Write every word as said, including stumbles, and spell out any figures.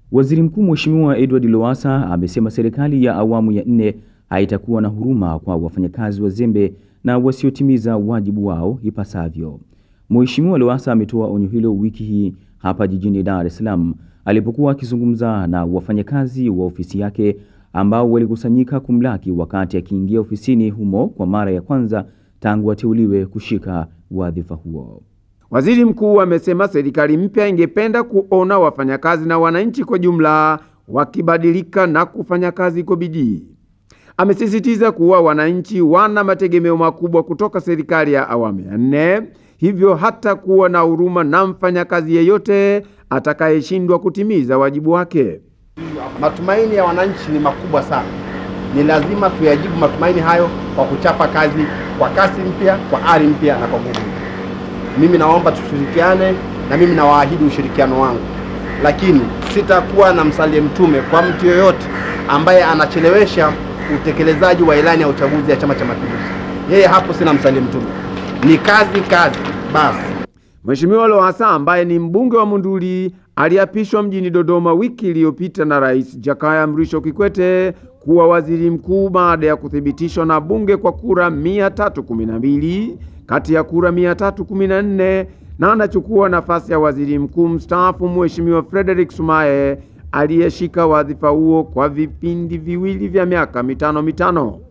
Waziri Mkuu Mheshimiwa Edward Lowassa amesema serikali ya awamu ya nne haitakuwa na huruma kwa wafanyakazi wazembe na wasiotimiza wajibu wao ipasavyo. Mheshimiwa Lowassa ametoa onyo hilo wiki hii hapa jijini Dar es Salaam alipokuwa akizungumza na wafanyakazi wa ofisi yake ambao walikusanyika kumlaki wakati akiingia ofisini humo kwa mara ya kwanza tangu ateuliwe kushika wadhifa huo. Waziri Mkuu amesema serikali mpya ingependa kuona wafanyakazi na wananchi kwa jumla wakibadilika na kufanya kazi kwa bidii. Amesisitiza kuwa wananchi wana mategemeo makubwa kutoka serikali ya awamu ya nne, hivyo hata kuwa na huruma na mfanyakazi yeyote atakayeshindwa kutimiza wajibu wake. Matumaini ya wananchi ni makubwa sana. Ni lazima tuyajibu matumaini hayo kwa kuchapa kazi kwa kasi mpya, kwa ari mpya na kwa nguvu. Mimi naomba tushirikiane na mimi nawaahidi ushirikiano wangu. Lakini sitakuwa na msalie mtume kwa mtu yoyote ambaye anachelewesha utekelezaji wa ilani ya uchaguzi ya Chama cha Mapinduzi. Yeye hapo sina msalie mtume. Ni kazi kazi basi. Mheshimiwa Lowassa ambaye ni mbunge wa Monduli aliapishwa mjini Dodoma wiki iliyopita na Rais Jakaya Mrisho Kikwete kuwa waziri mkuu baada ya kuthibitishwa na bunge kwa kura mia tatu kumi na mbili kati ya kura mia tatu kumi na nne, na anachukua nafasi ya waziri mkuu mstaafu Mheshimiwa Frederick Sumaye aliyeshika wadhifa huo kwa vipindi viwili vya miaka mitano mitano.